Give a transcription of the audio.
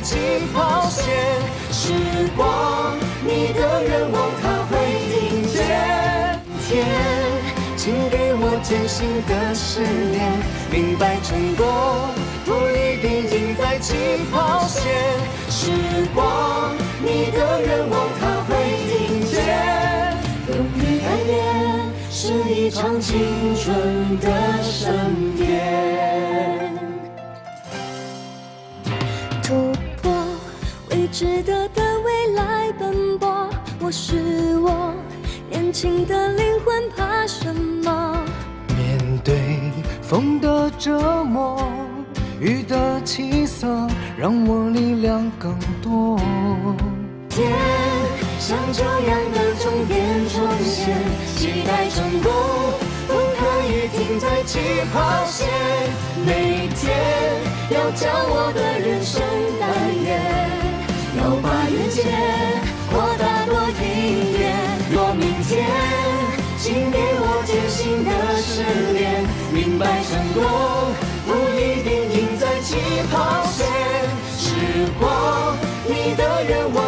起跑线。时光，你的愿望它会听见。天，请给我艰辛的试炼，明白成功不一定赢在起跑线。时光，你的愿望它会听见。勇于改变是一场青春的盛宴。 突破未知的未来奔波，我是我，年轻的灵魂怕什么？ 面对风的折磨，雨的起色，让我力量更多。天，像这样的终点重现，期待成功不可以停在起跑线。每天要将我的人生单元，要把眼界扩大多一点。若明天，请给我艰辛的试炼，明白成功不一定赢在起跑线。时光，你的愿望